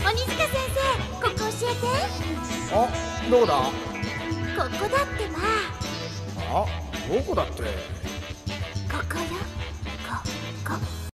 鬼塚先生、ここ教えて。 あ、どうだ。 ここだってば。 あ、どこだって。 ここよ、ここ。